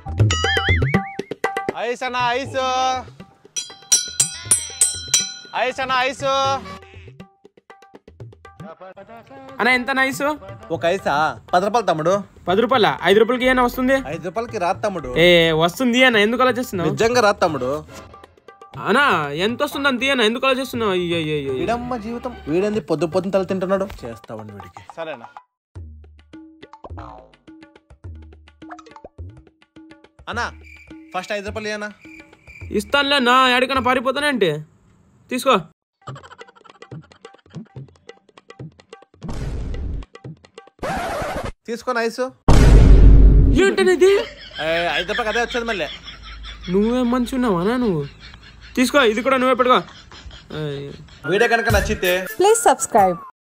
ice అన్న ice ice అన్న ice అన్న ఎంత నైస్ ఒక ఐసా 10 రూపాయలు తమ్ముడు 10 రూపాయల 5 రూపాయలకి ఏమైనా వస్తుంది 5 రూపాయలకి రాదు తమ్ముడు ఏ వస్తుంది అన్న ఎందుకు అలా చేస్తున్నావు నిజంగా రాదు తమ్ముడు అన్నా ఎంత వస్తుంది అంత అన్న ఎందుకు అలా చేస్తున్నావు అయ్యో వీడమ్మ జీవితం వీడేంది పొద్దున్న తల తింటున్నాడు చేస్తావండి వీడికి సరేనా అన్నా ఫస్ట్ 5 రూపాయలు అన్నా ఇస్తానులే నా ఎక్కడికైనా పారిపోతానే అంటే తీసుకో తీసుకొని ఐసు ఏంటనేది 5 రూపాయలు అదే వచ్చేది మళ్ళీ నువ్వేం మంచి ఉన్నావా నువ్వు తీసుకో ఇది కూడా నువ్వే పెట్టుకో వీడియో కనుక నచ్చితే ప్లీజ్ సబ్స్క్రైబ్